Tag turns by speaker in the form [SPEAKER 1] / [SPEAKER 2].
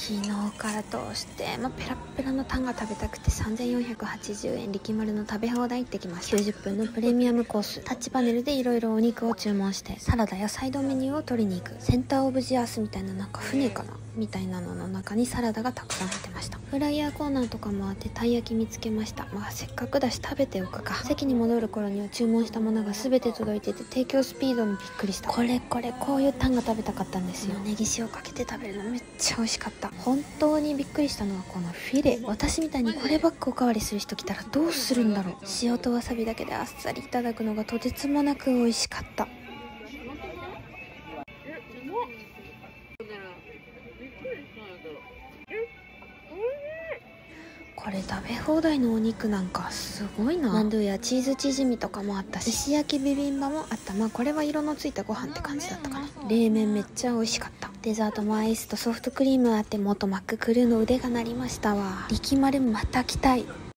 [SPEAKER 1] 昨日からどうしてもペラッペラのタンが食べたくて3480円力丸の食べ放題行ってきました。90分のプレミアムコース、タッチパネルでいろいろお肉を注文してサラダやサイドメニューを取りに行く。センターオブジアースみたいな、なんか船かなみたいなのの中にサラダがたくさん入ってました。フライヤーコーナーとかもあってたい焼き見つけました。せっかくだし食べておくか。席に戻る頃には注文したものが全て届いてて提供スピードにびっくりした。こういうタンが食べたかったんですよ。ネギ塩かけて食べるのめっちゃ美味しかった。本当にびっくりしたのはこのフィレ。私みたいにこればっかおかわりする人来たらどうするんだろう。塩とわさびだけであっさりいただくのがとてつもなく美味しかった。これ食べ放題のお肉なんかすごいな。マンドゥやチーズチヂミとかもあったし、石焼きビビンバもあった。これは色のついたご飯って感じだったかな。冷麺めっちゃ美味しかった。デザートもアイスとソフトクリームあって、元マッククルーの腕が鳴りましたわ。力丸また来たい。